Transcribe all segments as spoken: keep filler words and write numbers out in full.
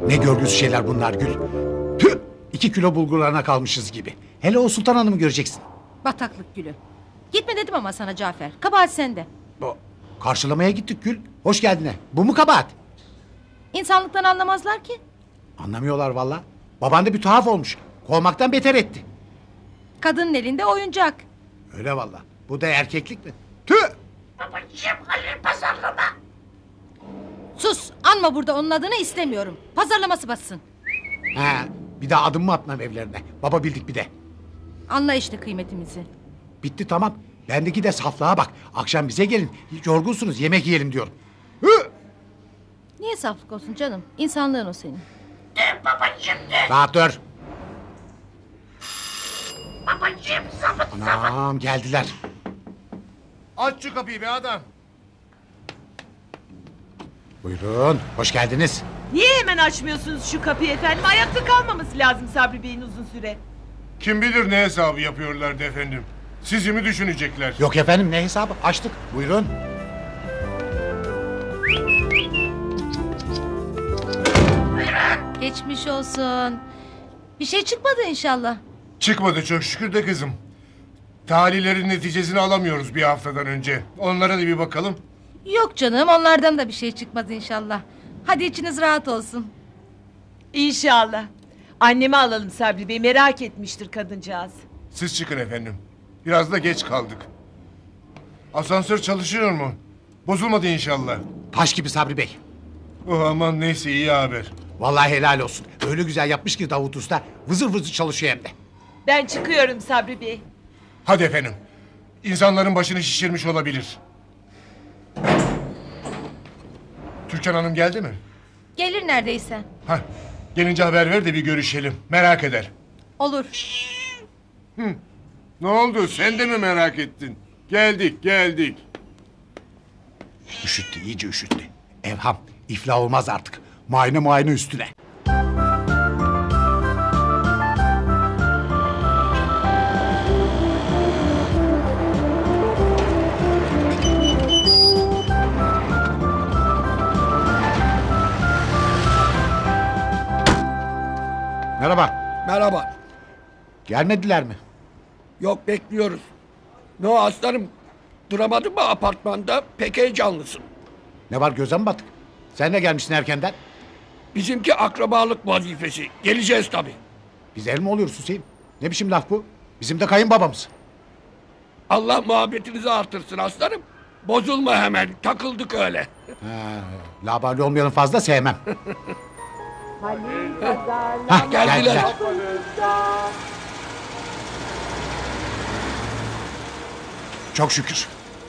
Ne görgüsüz şeyler bunlar Gül. Tüh! İki kilo bulgurlarına kalmışız gibi. Hele o Sultan Hanım'ı göreceksin. Bataklık Gül'ü. Gitme dedim ama sana Cafer. Kabahat sende. O, karşılamaya gittik Gül. Hoş geldin. Bu mu kabahat? İnsanlıktan anlamazlar ki. Anlamıyorlar valla. Baban da bir tuhaf olmuş. Kovmaktan beter etti. Kadının elinde oyuncak. Öyle valla. Bu da erkeklik mi? Tüh! Babacığım Halil pazarlama. Sus! Anma burada onun adını istemiyorum. Pazarlaması bassın. He, bir daha adım mı atmam evlerine? Baba bildik bir de. Anla işte kıymetimizi. Bitti tamam. Bendeki de saflığa bak. Akşam bize gelin. Yorgunsunuz yemek yiyelim diyorum. Hı! Niye saflık olsun canım? İnsanlığın o senin. De babacığım de. Rahat dur. Babacığım sabıt sabıt. Anam geldiler. Aç şu kapıyı be adam. Buyurun. Hoş geldiniz. Niye hemen açmıyorsunuz şu kapıyı efendim? Ayakta kalmaması lazım Sabri Bey'in uzun süre. Kim bilir ne hesabı yapıyorlardı efendim. Sizi mi düşünecekler? Yok efendim ne hesabı? Açtık. Buyurun. Geçmiş olsun. Bir şey çıkmadı inşallah. Çıkmadı çok şükür de kızım. Talihlerin neticesini alamıyoruz bir haftadan önce. Onlara da bir bakalım. Yok canım onlardan da bir şey çıkmaz inşallah. Hadi içiniz rahat olsun. İnşallah. Annemi alalım Sabri Bey, merak etmiştir kadıncağız. Siz çıkın efendim. Biraz da geç kaldık. Asansör çalışıyor mu? Bozulmadı inşallah. Taş gibi Sabri Bey. Oh aman neyse iyi haber. Vallahi helal olsun. Öyle güzel yapmış ki Davut Usta. Vızır vızır çalışıyor hem de. Ben çıkıyorum Sabri Bey. Hadi efendim. İnsanların başını şişirmiş olabilir. Türkan Hanım geldi mi? Gelir neredeyse. Hah, gelince haber ver de bir görüşelim. Merak eder. Olur. Ne oldu? Sen de mi merak ettin? Geldik, geldik. Üşüttü, iyice üşüttü. Evham, iflah olmaz artık. Muayene muayene üstüne. Merhaba. Merhaba. Gelmediler mi? Yok bekliyoruz. Ne o aslanım? Duramadın mı apartmanda? Pek heyecanlısın. Ne var göze mi battık? Sen de gelmişsin erkenden. Bizimki akrabalık vazifesi. Geleceğiz tabii. Biz el mi oluyoruz Hüseyin? Ne biçim laf bu? Bizim de kayınbabamız. Allah muhabbetinizi artırsın aslanım. Bozulma hemen. Takıldık öyle. Ha, labali olmayanı fazla sevmem. Hah, geldiler. Çok şükür.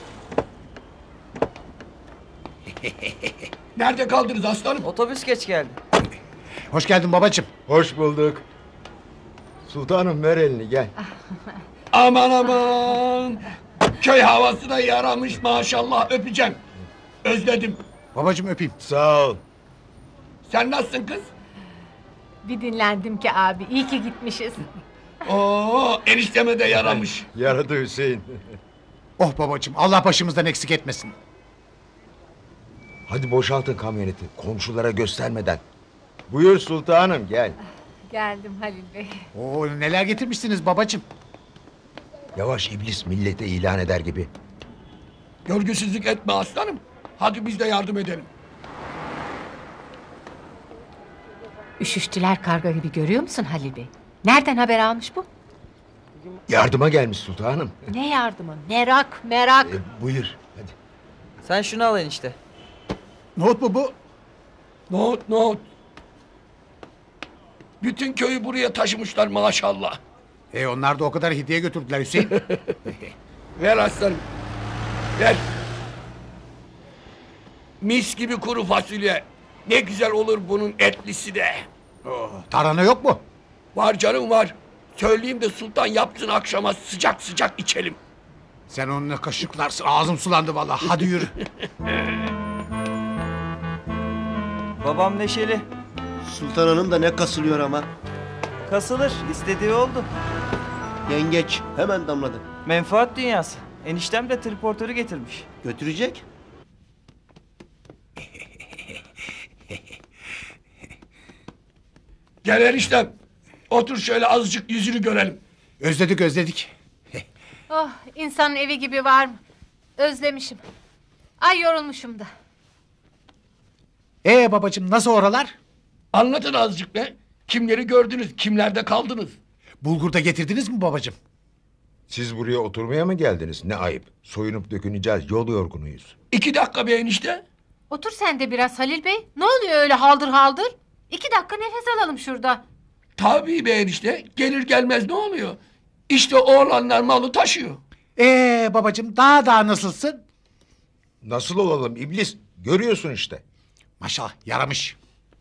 Nerede kaldınız aslanım? Otobüs geç geldi. Hoş geldin babacığım. Hoş bulduk. Sultanım ver elini gel. Aman aman. Köy havasına yaramış maşallah, öpeceğim. Özledim. Babacığım öpeyim. Sağ ol. Sen nasılsın kız? Bir dinlendim ki abi. İyi ki gitmişiz. Oo, enişteme de yaramış. Yaradı Hüseyin. Oh babacığım Allah başımızdan eksik etmesin. Hadi boşaltın kamyoneti komşulara göstermeden. Buyur sultanım gel. Geldim Halil Bey. Oo, neler getirmişsiniz babacığım. Yavaş iblis millete ilan eder gibi. Görgüsüzlük etme aslanım. Hadi biz de yardım edelim. Üşüştüler karga gibi, görüyor musun Halil Bey? Nereden haber almış bu? Yardıma gelmiş sultanım. Ne yardımı? Merak merak. E, buyur hadi. Sen şunu al enişte. Nohut mu bu? Nohut nohut. Bütün köyü buraya taşımışlar maşallah. E onlar da o kadar hediye götürdüler Hüseyin. Ver aslanım. Ver. Mis gibi kuru fasulye. Ne güzel olur bunun etlisi de. Oh, tarhana yok mu? Var canım var. Söyleyeyim de sultan yapsın, akşama sıcak sıcak içelim. Sen onunla kaşıklarsın. Ağzım sulandı vallahi. Hadi yürü. Babam neşeli. Sultan Hanım da ne kasılıyor ama. Kasılır. İstediği oldu. Yengeç hemen damladı. Menfaat dünyası. Eniştem de triportörü getirmiş. Gel eniştem. Otur şöyle azıcık yüzünü görelim. Özledik özledik. Oh, insanın evi gibi var mı? Özlemişim. Ay yorulmuşum da. Ee babacığım nasıl oralar? Anlatın azıcık be. Kimleri gördünüz, kimlerde kaldınız? Bulgur da getirdiniz mi babacığım? Siz buraya oturmaya mı geldiniz? Ne ayıp. Soyunup döküneceğiz. Yol yorgunuyuz. İki dakika be enişte. Otur sen de biraz Halil Bey. Ne oluyor öyle haldır haldır? İki dakika nefes alalım şurada. Tabii be enişte. Gelir gelmez ne oluyor? İşte oğlanlar malı taşıyor. Ee babacığım daha daha nasılsın? Nasıl olalım iblis? Görüyorsun işte. Maşallah yaramış.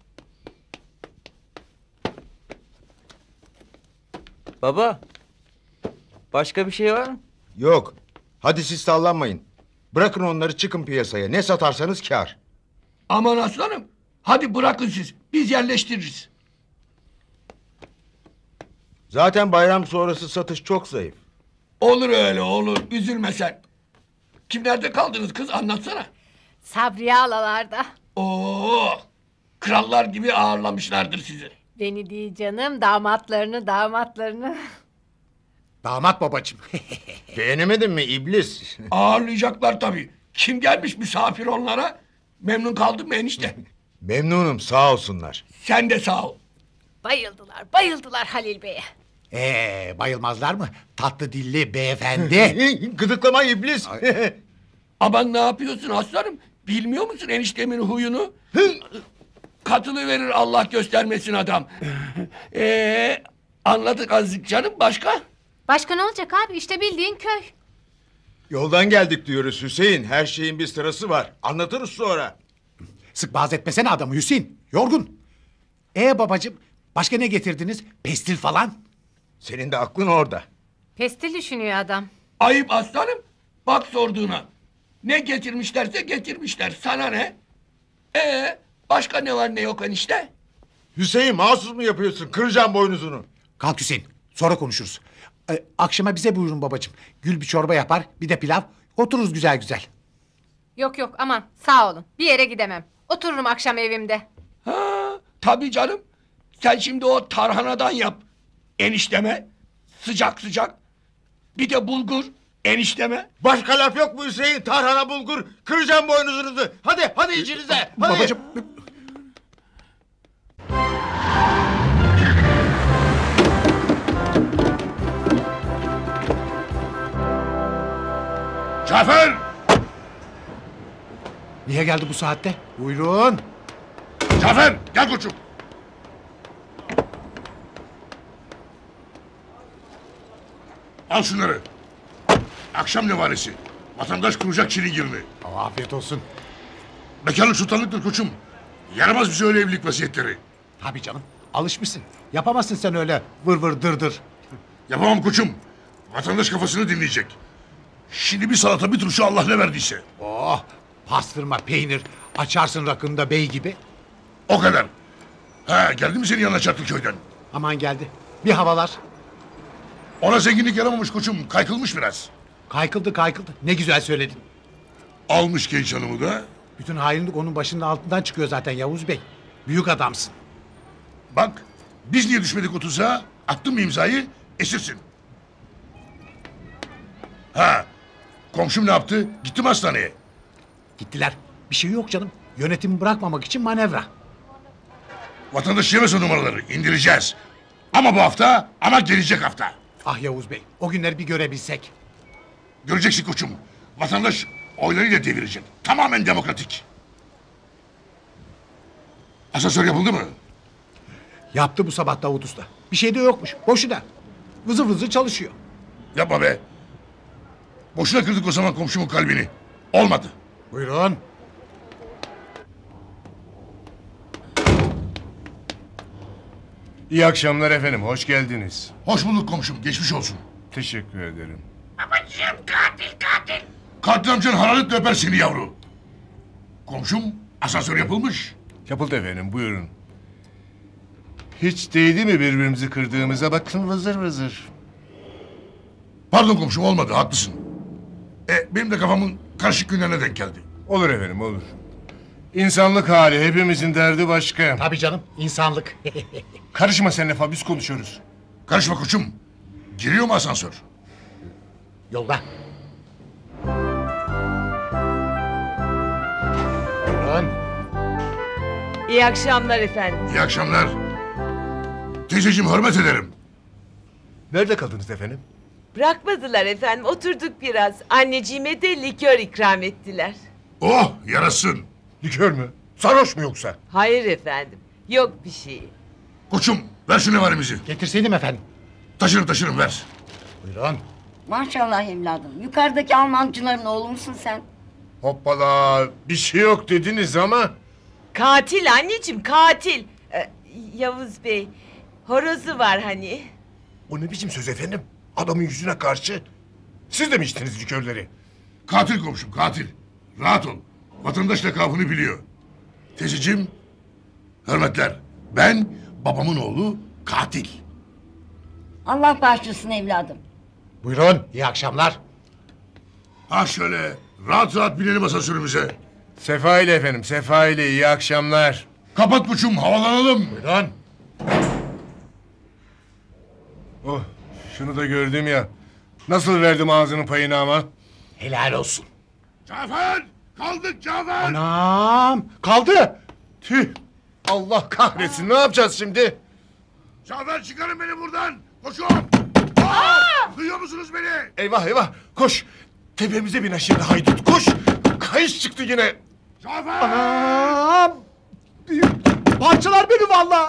Baba. Başka bir şey var mı? Yok. Hadi siz sallanmayın. Bırakın onları çıkın piyasaya. Ne satarsanız kâr. Aman aslanım. Hadi bırakın siz. Biz yerleştiririz. Zaten bayram sonrası satış çok zayıf. Olur öyle olur. Üzülme sen. Kimlerde kaldınız kız anlatsana. Sabriye alalarda. Oo, krallar gibi ağırlamışlardır sizi. Beni değil canım, damatlarını damatlarını. Damat babacığım. Beğenemedin mi iblis? Ağırlayacaklar tabii. Kim gelmiş misafir onlara? Memnun kaldın mı enişte? Memnunum sağ olsunlar. Sen de sağ ol. Bayıldılar, bayıldılar Halil Bey'e. Ee bayılmazlar mı? Tatlı dilli beyefendi. Gıdıklama iblis. Aman ne yapıyorsun aslanım? Bilmiyor musun eniştemin huyunu? Katılı verir Allah göstermesin adam. Ee, anladık azıcık canım başka? Başka ne olacak abi? İşte bildiğin köy. Yoldan geldik diyoruz Hüseyin. Her şeyin bir sırası var. Anlatırız sonra. Sık boğaz etmesene adamı Hüseyin. Yorgun. Ee babacığım başka ne getirdiniz? Pestil falan? Senin de aklın orada. Pestil düşünüyor adam. Ayıp aslanım. Bak sorduğuna. Ne getirmişlerse getirmişler. Sana ne? Ee, başka ne var ne yok enişte? Hüseyin mahsus mu yapıyorsun? Kıracağım boynuzunu. Kalk Hüseyin. Sonra konuşuruz. Ee, akşama bize buyurun babacığım. Gül bir çorba yapar bir de pilav. Otururuz güzel güzel. Yok yok aman sağ olun. Bir yere gidemem. Otururum akşam evimde. Ha, tabii canım. Sen şimdi o tarhanadan yap. Enişteme. Sıcak sıcak. Bir de bulgur. Enişteme. Başka laf yok mu Hüseyin? Tarhana bulgur. Kıracağım boynuzunuzu. Hadi hadi içinize. Hadi. Babacığım. Cafer! Niye geldi bu saatte? Buyurun. Cafer gel koçum. Al şunları. Akşam nevaresi. Vatandaş kuracak çilingirini. Aa, afiyet olsun. Bekarlık sultanlıktır koçum. Yaramaz bize öyle evlilik vasiyetleri. Tabii canım. Alışmışsın. Yapamazsın sen öyle vır vır dır dır. Yapamam koçum. Vatandaş kafasını dinleyecek. Şimdi bir salata bir turşu Allah ne verdiyse. Oh, pastırma, peynir. Açarsın rakında bey gibi. O kadar. Ha geldi mi senin yanına Çarklıköy'den? Aman geldi. Bir havalar. Ona zenginlik yaramamış koçum. Kaykılmış biraz. Kaykıldı kaykıldı. Ne güzel söyledin. Almış genç hanımı da. Bütün hainlik onun başının altından çıkıyor zaten Yavuz Bey. Büyük adamsın. Bak biz niye düşmedik o tuzağa? Attın mı imzayı? Esirsin. Ha komşum ne yaptı? Gitti mi hastaneye? Gittiler. Bir şey yok canım. Yönetimi bırakmamak için manevra. Vatandaş yemez o numaraları. İndireceğiz. Ama bu hafta ama gelecek hafta. Ah Yavuz Bey, o günleri bir görebilsek. Göreceksin koçum. Vatandaş oylarıyla devirecek. Tamamen demokratik. Asansör yapıldı mı? Yaptı bu sabah Davut Usta. Bir şey de yokmuş. Boşuna. Vızır vızır çalışıyor. Yapma be. Boşuna kırdık o zaman komşumun kalbini. Olmadı. Buyurun. İyi akşamlar efendim. Hoş geldiniz. Hoş bulduk komşum. Geçmiş olsun. Teşekkür ederim. Babacığım katil katil. Katil amcan hararetle öper seni yavru. Komşum asansör yapılmış. Yapıldı efendim buyurun. Hiç değdi mi birbirimizi kırdığımıza bakın vızır vızır. Pardon komşum olmadı haklısın. E, benim de kafamın karışık günlerine denk geldi. Olur efendim olur. İnsanlık hali, hepimizin derdi başka. Tabii canım, insanlık. Karışma sen lafa, biz konuşuyoruz. Karışma koçum. Giriyor mu asansör? Yolda. Buyurun. İyi akşamlar efendim. İyi akşamlar. Teyzeciğim hürmet ederim. Nerede kaldınız efendim? Bırakmadılar efendim. Oturduk biraz. Anneciğime de likör ikram ettiler. Oh yarasın. Likör mü? Sarhoş mu yoksa? Hayır efendim. Yok bir şey. Koçum ver şu nevarimizi. Getirseydim efendim. Taşırım taşırım ver. Buyurun. Maşallah evladım. Yukarıdaki Almancıların oğlu musun sen? Hoppala, bir şey yok dediniz ama. Katil anneciğim katil. Ee, Yavuz Bey. Horozu var hani. O ne biçim söz efendim? Adamın yüzüne karşı. Siz de mi içtiniz likörleri? Katil komşum katil. Rahat ol. Vatandaş lakabını biliyor. Teyzeciğim hürmetler. Ben babamın oğlu katil. Allah bağışlasın evladım. Buyurun, iyi akşamlar. Ha şöyle rahat rahat binelim asansörümüze. Sefa ile efendim, Sefa ile iyi akşamlar. Kapat koçum havalanalım. Buyurun. Oh, şunu da gördüm ya. Nasıl verdim ağzının payını ama? Helal olsun. Cafer! Kaldık Cafer! Anam! Kaldı! Tüh! Allah kahretsin, ne yapacağız şimdi? Cafer çıkarın beni buradan! Koşun! Aa! Duyuyor musunuz beni? Eyvah eyvah, koş! Tepemize bin aşırı haydut, koş! Kayış çıktı yine! Cafer! Anam! Parçalar beni vallahi.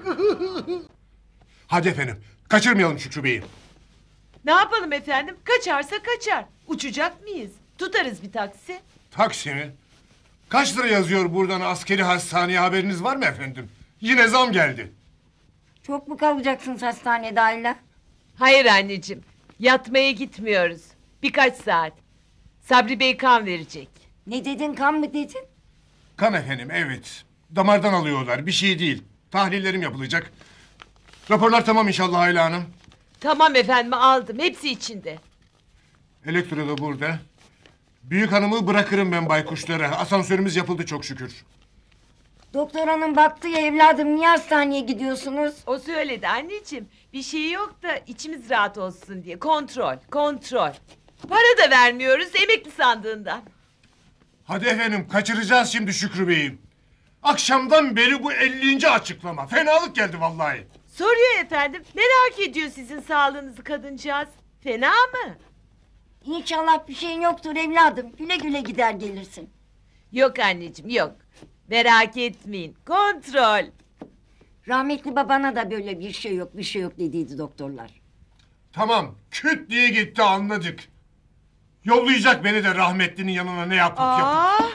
Hadi efendim, kaçırmayalım Şükrü Bey'i. Ne yapalım efendim? Kaçarsa kaçar. Uçacak mıyız? Tutarız bir taksi. Taksi mi? Kaç lira yazıyor buradan askeri hastaneye, haberiniz var mı efendim? Yine zam geldi. Çok mu kalacaksınız hastanede Ayla? Hayır anneciğim. Yatmaya gitmiyoruz. Birkaç saat. Sabri Bey kan verecek. Ne dedin, kan mı dedin? Kan efendim, evet. Damardan alıyorlar, bir şey değil. Tahlillerim yapılacak. Raporlar tamam inşallah Ayla Hanım. Tamam efendim aldım. Hepsi içinde. Elektro da burada. Büyük hanımı bırakırım ben baykuşlara. Asansörümüz yapıldı çok şükür. Doktor hanım baktı ya evladım, niye hastaneye gidiyorsunuz? O söyledi anneciğim. Bir şey yok da içimiz rahat olsun diye. Kontrol, kontrol. Para da vermiyoruz emekli sandığından. Hadi efendim, kaçıracağız şimdi Şükrü Bey'i. Akşamdan beri bu ellinci açıklama. Fenalık geldi vallahi. Soruyor efendim. Merak ediyor sizin sağlığınızı kadıncağız. Fena mı? İnşallah bir şeyin yoktur evladım. Güle güle gider gelirsin. Yok anneciğim yok. Merak etmeyin. Kontrol. Rahmetli babana da böyle bir şey yok, bir şey yok dediydi doktorlar. Tamam, küt diye gitti anladık. Yollayacak beni de rahmetlinin yanına ne yapıp yapıp. Aa!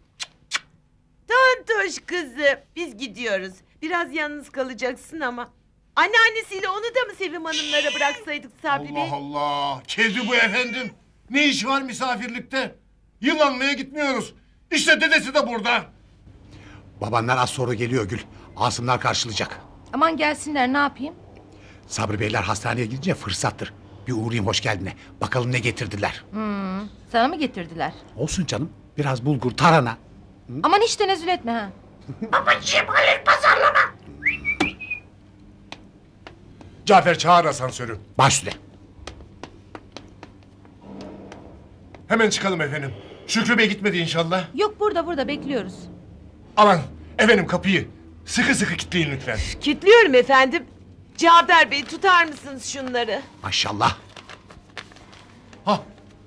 Tontoş kızım. Biz gidiyoruz. Biraz yalnız kalacaksın ama. Anneannesiyle onu da mı Sevim Hanımlara bıraksaydık Sabri Bey? Allah Allah, kedi bu efendim. Ne iş var misafirlikte? Yılanmaya gitmiyoruz. İşte dedesi de burada. Babanlar az sonra geliyor Gül. Asımlar karşılayacak. Aman gelsinler ne yapayım? Sabri Beyler hastaneye gidince fırsattır. Bir uğrayayım hoş geldine. Bakalım ne getirdiler. Hmm, sana mı getirdiler? Olsun canım. Biraz bulgur, tarhana. Aman hiç tenezzül etme ha. Babacığım Halil pazarlama. Cafer çağır asansörü. Baş üstüne. Hemen çıkalım efendim. Şükrü Bey gitmedi inşallah. Yok burada burada bekliyoruz. Aman efendim kapıyı. Sıkı sıkı kilitleyin lütfen. Kilitliyorum efendim. Cafer Bey tutar mısınız şunları? Maşallah. Ha.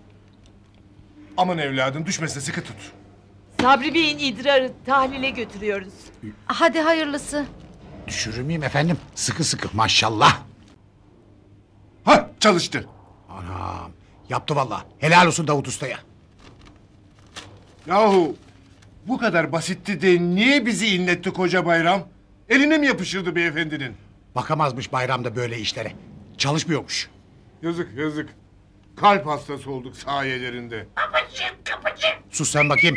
Aman evladım düşmesin, sıkı tut. Sabri Bey'in idrarı tahlile götürüyoruz. Hadi hayırlısı. Düşürür müyüm efendim? Sıkı sıkı maşallah. Ha çalıştı. Anam. Yaptı vallahi. Helal olsun Davut Usta'ya. Yahu bu kadar basitti de niye bizi inletti koca bayram? Eline mi yapışırdı beyefendinin? Bakamazmış bayramda böyle işlere. Çalışmıyormuş. Yazık yazık. Kalp hastası olduk sayelerinde. Babacığım kapıcığım. Sus sen bakayım.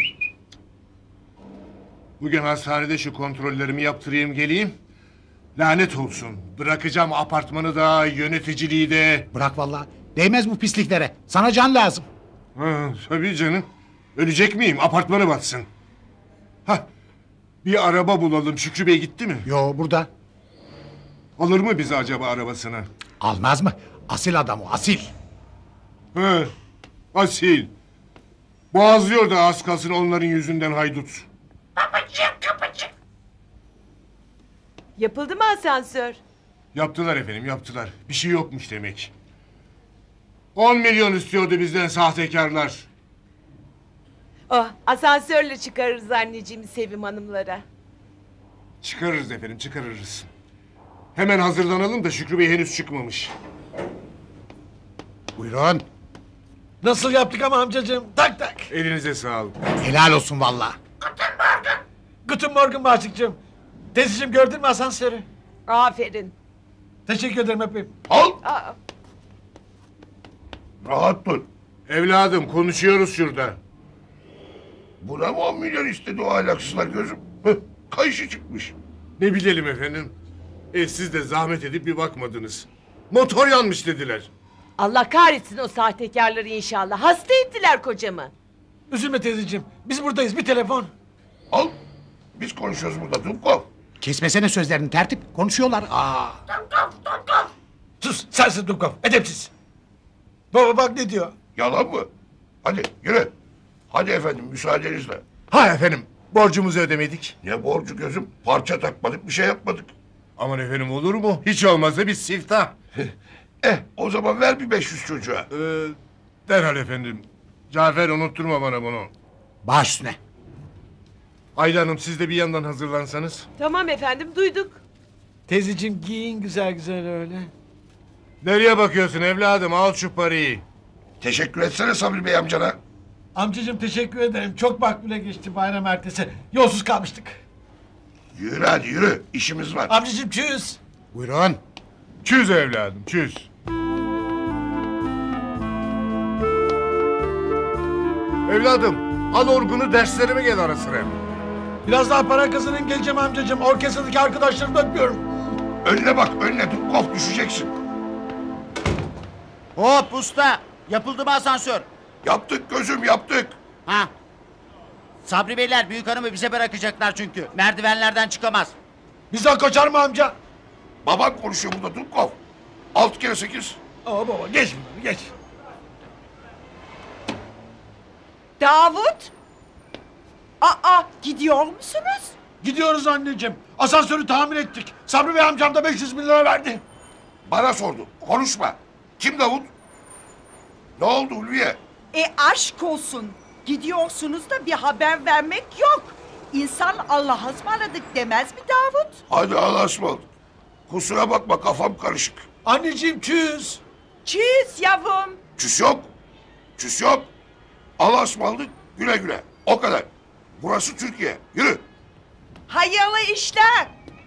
Bugün hastanede şu kontrollerimi yaptırayım geleyim. Lanet olsun. Bırakacağım apartmanı da yöneticiliği de. Bırak vallahi. Değmez bu pisliklere. Sana can lazım. Ha, tabii canım. Ölecek miyim? Apartmanı batsın. Hah, bir araba bulalım. Şükrü Bey gitti mi? Yo burada. Alır mı bizi acaba arabasına? Almaz mı? Asil adam o asil. He, asil. Boğazlıyor da az kalsın onların yüzünden haydut. Babacığım kapıcı. Yapıldı mı asansör? Yaptılar efendim yaptılar. Bir şey yokmuş demek. On milyon istiyordu bizden sahtekarlar. Oh, asansörle çıkarırız anneciğim Sevim hanımlara. Çıkarırız efendim çıkarırız. Hemen hazırlanalım da Şükrü Bey henüz çıkmamış. Buyurun. Nasıl yaptık ama amcacığım? Tak tak. Elinize sağlık. Helal olsun valla. Guten Morgen Bastıkçığım. Teyzeciğim gördün mü asansörü? Aferin. Teşekkür ederim öpeyim. Al. Aa, Rahat dur. Evladım konuşuyoruz şurada. Buna mı on milyon istedi o ahlaksızlar gözüm? Hıh, kayışı çıkmış. Ne bilelim efendim. E siz de zahmet edip bir bakmadınız. Motor yanmış dediler. Allah kahretsin o sahtekarları inşallah. Hasta ettiler kocamı. Üzülme teyzeciğim. Biz buradayız bir telefon. Al. Biz konuşuyoruz burada Dumkov. Kesmesene sözlerini tertip. Konuşuyorlar. Aa. Sus sensin Dumkov edepsiz. Baba bak ne diyor. Yalan mı? Hadi yürü. Hadi efendim müsaadenizle. Ha efendim borcumuzu ödemedik. Ne borcu gözüm? Parça takmadık bir şey yapmadık. Aman efendim olur mu? Hiç olmazsa bir siftah. Eh o zaman ver bir beş yüz çocuğa. Ee, derhal efendim. Cafer unutturma bana bunu. Baş üstüne. Ayla Hanım siz de bir yandan hazırlansanız. Tamam efendim duyduk. Teyzeciğim giyin güzel güzel öyle. Nereye bakıyorsun evladım al şu parayı. Teşekkür etsene Sabri Bey amcana. Amcacığım teşekkür ederim. Çok makbule geçti bayram ertesi. Yolsuz kalmıştık. Yürü hadi yürü işimiz var. Amcacığım çüz. Buyurun. Çüz evladım çüz. Evladım al orgunu derslerime gel ara sıra. Biraz daha para kazanayım geleceğim amcacığım. Orkestradaki arkadaşlarımı öpüyorum. Önüne bak önüne Dumkov düşeceksin. Hop usta. Yapıldı mı asansör? Yaptık gözüm yaptık. Ha. Sabri Beyler büyük hanımı bize bırakacaklar çünkü. Merdivenlerden çıkamaz. Bizden kaçar mı amca? Baban konuşuyor burada Dumkov. Altı kere sekiz. Aa baba geç bunları geç. Davut? Aa gidiyor musunuz? Gidiyoruz anneciğim. Asansörü tamir ettik. Sabri Bey amcam da beş yüz bin lira verdi. Bana sordu konuşma. Kim Davut? Ne oldu Ulviye? E aşk olsun. Gidiyorsunuz da bir haber vermek yok. İnsan Allah'a ısmarladık demez mi Davut? Hadi Allah'a ısmarladık. Kusura bakma kafam karışık. Anneciğim çüz. Çüz yavrum. Küs yok. Küs yok. Allah'a ısmarladık güle güle. O kadar. Burası Türkiye. Yürü. Hayırlı işler.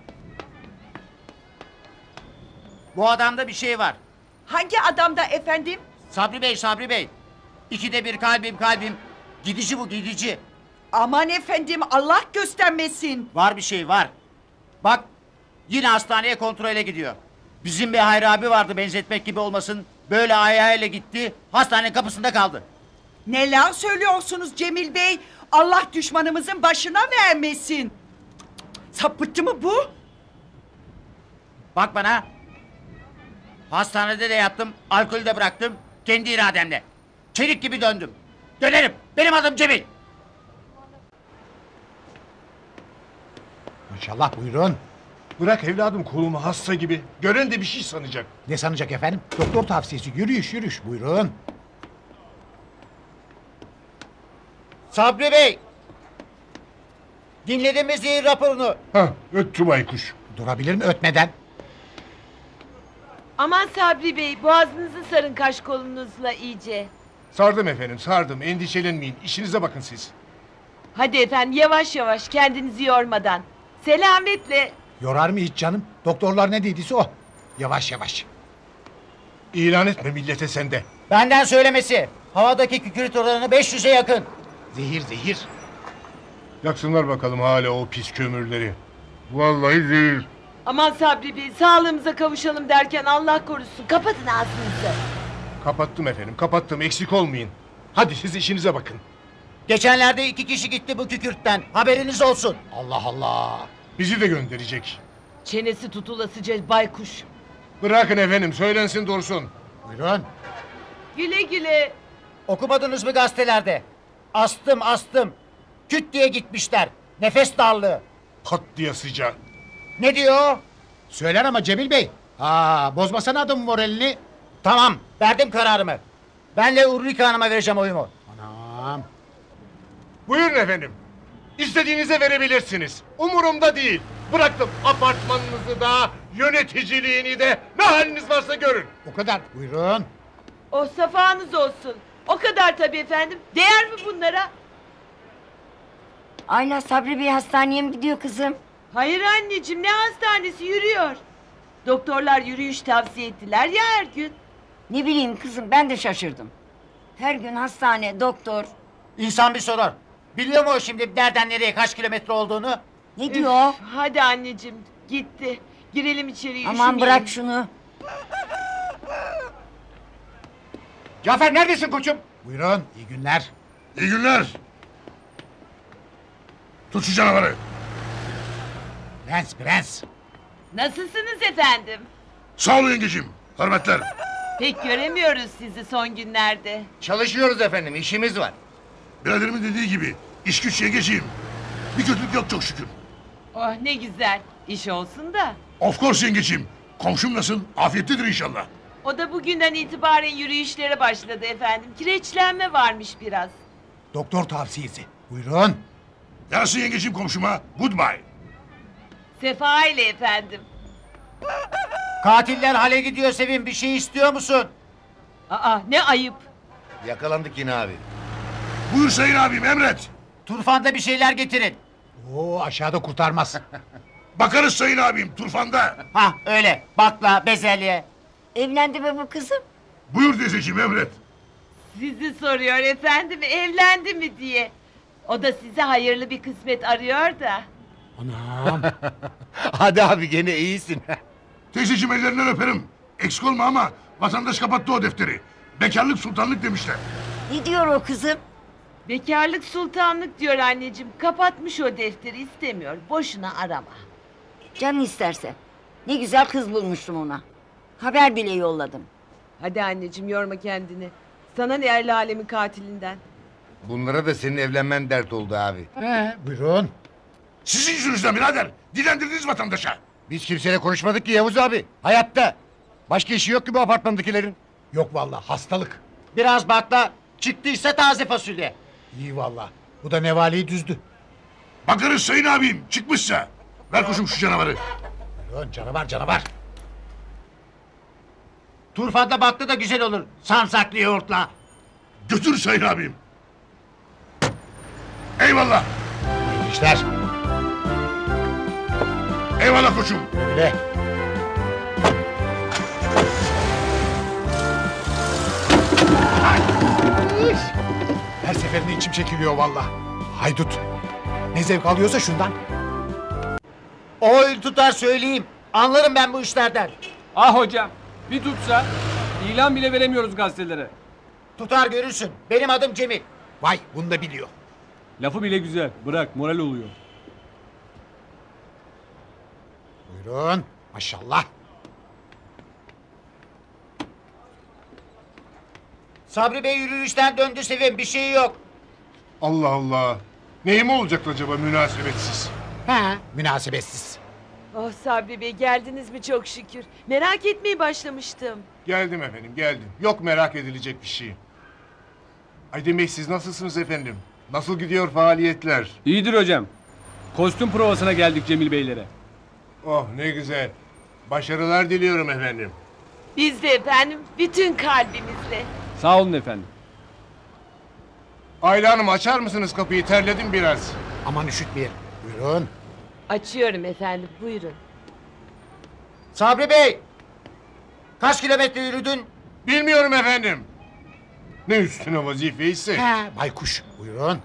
Bu adamda bir şey var. Hangi adamda efendim? Sabri Bey Sabri Bey. İkide bir kalbim kalbim. Gidici bu gidici. Aman efendim Allah göstermesin. Var bir şey var. Bak yine hastaneye kontrole gidiyor. Bizim bir Hayri abi vardı benzetmek gibi olmasın. Böyle ayağıyla gitti. Hastane kapısında kaldı. Neler söylüyorsunuz Cemil Bey? Allah düşmanımızın başına vermesin. Sapıttı mı bu? Bak bana. Hastanede de yattım. Alkolü de bıraktım. Kendi irademle. Çelik gibi döndüm. Dönerim. Benim adım Cemil. İnşallah buyurun. Bırak evladım kolumu hasta gibi. Gören de bir şey sanacak. Ne sanacak efendim? Doktor tavsiyesi yürüyüş yürüyüş buyurun. Sabri Bey. Dinledin mi zehir raporunu? Hah öttü baykuş. Durabilir mi ötmeden? Aman Sabri Bey boğazınızı sarın kaş kolunuzla iyice. Sardım efendim sardım endişelenmeyin. İşinize bakın siz. Hadi efendim yavaş yavaş kendinizi yormadan. Selametle. Yorar mı hiç canım? Doktorlar ne dediyse o. Yavaş yavaş. İlan etme millete sende. Benden söylemesi. Havadaki kükürt oranı beş yüze yakın. Zehir zehir. Yaksınlar bakalım hala o pis kömürleri. Vallahi zehir. Aman Sabri Bey sağlığımıza kavuşalım derken Allah korusun. Kapatın ağzınızı. Kapattım efendim kapattım eksik olmayın. Hadi siz işinize bakın. Geçenlerde iki kişi gitti bu kükürtten. Haberiniz olsun. Allah Allah. Bizi de gönderecek. Çenesi tutulasıca baykuş. Bırakın efendim söylensin dursun. Buyurun. Güle güle. Okumadınız mı gazetelerde? Astım astım. Küt diye gitmişler. Nefes darlığı. Pat diye sıcak. Ne diyor? Söyler ama Cemil Bey. Aa, bozmasana adamın moralini. Tamam, verdim kararımı. Benle Ulrike Hanım'a vereceğim oyumu. Anam. Buyurun efendim. İstediğinize verebilirsiniz. Umurumda değil. Bıraktım apartmanınızı da, yöneticiliğini de, ne haliniz varsa görün. O kadar. Buyurun. O safanız olsun. O kadar tabii efendim. Değer mi bunlara? Ayla Sabri Bey hastaneye mi gidiyor kızım? Hayır anneciğim, ne hastanesi, yürüyor. Doktorlar yürüyüş tavsiye ettiler ya her gün. Ne bileyim kızım, ben de şaşırdım. Her gün hastane, doktor. İnsan bir sorar. Biliyor mu o şimdi nereden nereye kaç kilometre olduğunu? Ne diyor? Üf, hadi anneciğim, gitti. Girelim içeri, Aman üşümeyin. bırak şunu. Cafer neredesin koçum? Buyurun. İyi günler. İyi günler. Tut şu canavarı. Prens prens. Nasılsınız efendim? Sağ olun yengeciğim. Hürmetler. Pek göremiyoruz sizi son günlerde. Çalışıyoruz efendim, işimiz var. Biraderimin dediği gibi iş güç yengeciğim. Bir kötülük yok çok şükür. Oh ne güzel, iş olsun da. Of course yengeciğim. Komşum nasıl? Afiyettedir inşallah. O da bugünden itibaren yürüyüşlere başladı efendim. Kireçlenme varmış biraz. Doktor tavsiyesi. Buyurun. Yarası yengeciğim komşuma. Goodbye. Sefa ile efendim. Katiller hale gidiyor Sevim, bir şey istiyor musun? Aa ne ayıp. Yakalandık yine abi. Buyur sayın abim emret. Turfanda bir şeyler getirin. Oo, aşağıda kurtarmaz. Bakarız sayın abim turfanda. Ha öyle, bakla, bezelye. Evlendi mi bu kızım? Buyur teyzeciğim emret. Sizi soruyor efendim, evlendi mi diye. O da size hayırlı bir kısmet arıyor da. Anam. Hadi abi gene iyisin. Teyzeciğim ellerinden öperim. Eksik olma ama vatandaş kapattı o defteri. Bekarlık sultanlık demişler. Ne diyor o kızım? Bekarlık sultanlık diyor anneciğim. Kapatmış o defteri, istemiyor. Boşuna arama. Canın isterse. Ne güzel kız bulmuştum ona. Haber bile yolladım. Hadi anneciğim yorma kendini. Sana ne el alemin katilinden. Bunlara da senin evlenmen dert oldu abi. He, buyurun. Sizin yüzünüzden birader. Dilendirdiniz vatandaşa. Biz kimseyle konuşmadık ki Yavuz abi. Hayatta. Başka işi yok ki bu apartmandakilerin. Yok vallahi hastalık. Biraz bakla, çıktıysa taze fasulye. İyi vallahi. Bu da nevaleyi düzdü. Bakarız sayın abim çıkmışsa. Ver koşum şu canavarı. Buyurun canavar canavar. Turfanda bakla da güzel olur. Sarımsaklı yoğurtla. Götür sayın abim. Eyvallah. İyi işler. Eyvallah koçum. Öyle. Her seferinde içim çekiliyor vallahi. Haydut. Ne zevk alıyorsa şundan. Oy tutar söyleyeyim. Anlarım ben bu işlerden. Ah hocam, bir tutsa ilan bile veremiyoruz gazetelere. Tutar görürsün. Benim adım Cemil. Vay bunu da biliyor. Lafı bile güzel, bırak moral oluyor. Buyurun. Maşallah. Sabri Bey yürüyüşten döndü Sevim, bir şey yok. Allah Allah. Neyim olacak acaba münasebetsiz? He. Münasebetsiz. Oh Sabri Bey, geldiniz mi çok şükür. Merak etmeye başlamıştım. Geldim efendim geldim. Yok merak edilecek bir şey. Aydın Bey siz nasılsınız efendim? Nasıl gidiyor faaliyetler? İyidir hocam. Kostüm provasına geldik Cemil Beylere. Oh ne güzel. Başarılar diliyorum efendim. Biz de efendim bütün kalbimizle. Sağ olun efendim. Ayla Hanım açar mısınız kapıyı? Terledim biraz. Aman üşütmeyelim. Buyurun. Açıyorum efendim, buyurun. Sabri Bey! Kaç kilometre yürüdün? Bilmiyorum efendim. Ne üstüne vazife ise. He. Baykuş. Buyurun.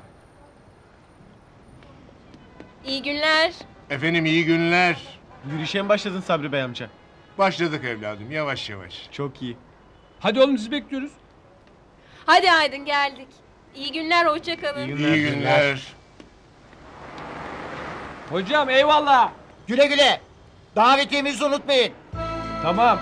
İyi günler. Efendim iyi günler. Yürüyüşe mi başladın Sabri Bey amca? Başladık evladım yavaş yavaş. Çok iyi. Hadi oğlum sizi bekliyoruz. Hadi Aydın geldik. İyi günler, hoşça kalın. İyi günler. Hocam eyvallah. Güle güle. Davetiyemizi unutmayın. Tamam.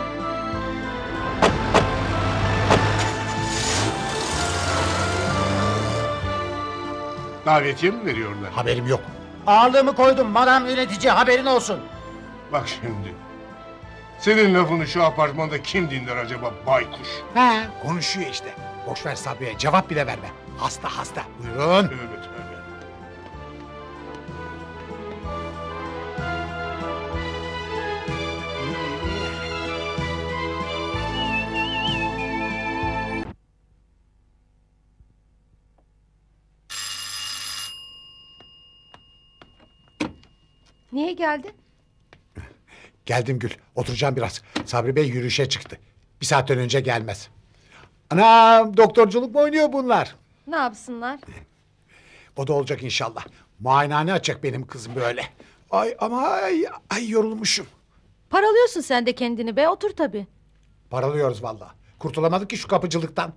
Davetiye mi veriyorlar? Haberim yok. Ağırlığımı koydum madam yönetici, haberin olsun. Bak şimdi. Senin lafını şu apartmanda kim dinler acaba baykuş? He, konuşuyor işte. Boş ver Sabriye, cevap bile verme. Hasta hasta. Buyurun. Tövbe tövbe. Niye geldin? Geldim Gül. Oturacağım biraz. Sabri Bey yürüyüşe çıktı. Bir saatten önce gelmez. Anam, doktorculuk mu oynuyor bunlar? Ne yapsınlar? O da olacak inşallah. Muayenehane açacak benim kızım böyle. Ay ama ay, ay yorulmuşum. Paralıyorsun sen de kendini be, otur tabii. Paralıyoruz vallahi. Kurtulamadık ki şu kapıcılıktan.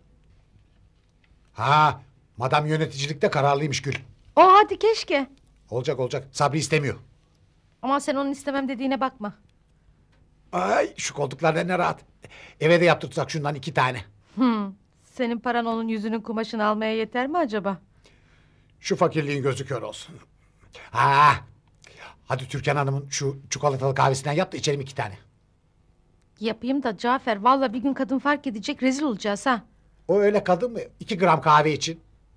Ha, madam yöneticilikte kararlıymış Gül. O hadi keşke. Olacak olacak. Sabri istemiyor. Ama sen onun istemem dediğine bakma. Ay şu koltuklar ne rahat. Eve de yaptırsak şundan iki tane. Hmm. Senin paran onun yüzünün kumaşını almaya yeter mi acaba? Şu fakirliğin gözü kör olsun. Ha, hadi Türkan Hanım'ın şu çikolatalı kahvesinden yap da içelim iki tane. Yapayım da Cafer, vallahi bir gün kadın fark edecek, rezil olacağız ha. O öyle kadın mı? İki gram kahve için.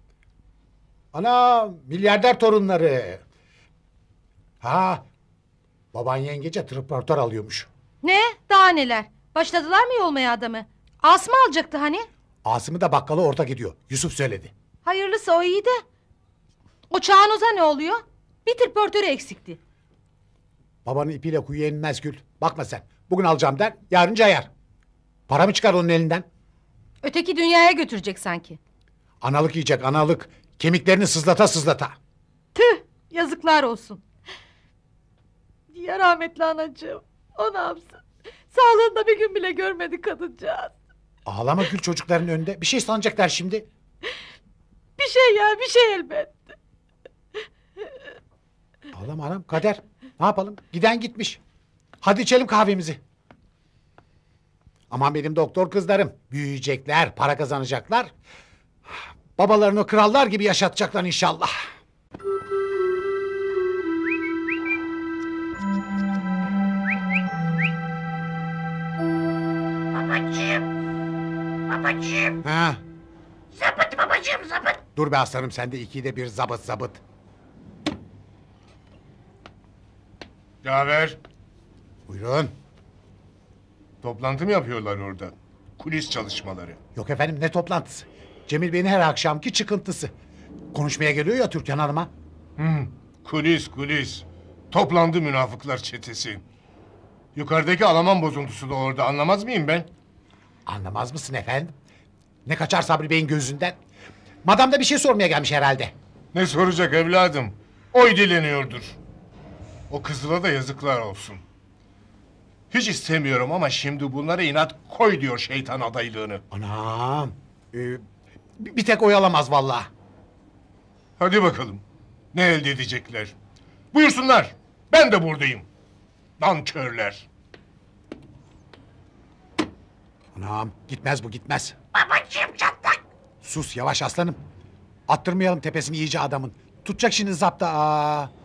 Ana, milyarder torunları. Ha, baban yengece transportör alıyormuş. Ne? Daha neler? Başladılar mı yolmaya adamı? Asma alacaktı hani? Asım'ı da bakkala ortak ediyor. Yusuf söyledi. Hayırlısı o iyi de. O Çağnoz'a ne oluyor? Bir transportörü eksikti. Babanın ipiyle kuyuya inmez Gül. Bakma sen. Bugün alacağım der, yarın cayar. Para mı çıkar onun elinden? Öteki dünyaya götürecek sanki. Analık yiyecek, analık. Kemiklerini sızlata sızlata. Tüh, yazıklar olsun. Ya rahmetli anacığım, o ne yapsın? Sağlığında bir gün bile görmedi kadıncağız. Ağlama Gül çocukların önünde. Bir şey sanacaklar şimdi. Bir şey ya, bir şey elbet. Ağlama anam, kader. Ne yapalım? Giden gitmiş. Hadi içelim kahvemizi. Aman benim doktor kızlarım. Büyüyecekler, para kazanacaklar. Babalarını krallar gibi yaşatacaklar inşallah. Babacığım. Babacığım. Ha, Zabıt babacığım zabıt. dur be aslanım, sen de ikide bir zabıt zabıt. Cafer. Buyurun. Toplantı mı yapıyorlar orada? Kulis çalışmaları. Yok efendim, ne toplantısı? Cemil Bey'in her akşamki çıkıntısı. Konuşmaya geliyor ya Türkan Hanım'a. Hmm, kulis kulis. Toplandı münafıklar çetesi. Yukarıdaki Alman bozuntusu da orada, anlamaz mıyım ben? Anlamaz mısın efendim? Ne kaçar Sabri Bey'in gözünden? Madam da bir şey sormaya gelmiş herhalde. Ne soracak evladım? Oy dileniyordur. O kızıla da yazıklar olsun. Hiç istemiyorum ama şimdi bunlara inat koy diyor şeytan adaylığını. Anam. Ee, bir bir tek oyalamaz vallahi. Hadi bakalım. Ne elde edecekler? Buyursunlar. Ben de buradayım. Nankörler. Anam, gitmez bu, gitmez. Babacığım çatlak. Sus yavaş aslanım. Attırmayalım tepesini iyice adamın. Tutacak şimdi zapta. Aa.